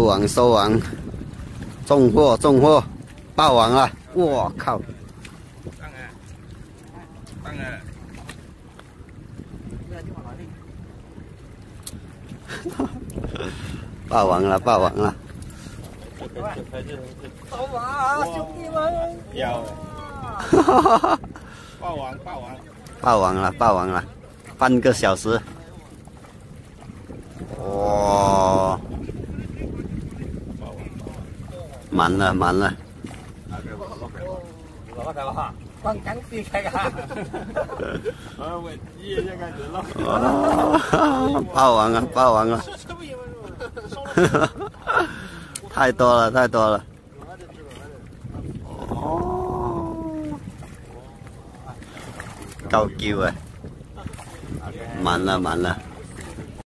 收网，重货，爆网了！我靠！ 当然。 爆网了！ 爆网啊，兄弟们！要。 爆网了！半个小时。哇！满了。 光杆子开个。 爆网了！太多了！哦，高級啊！满了。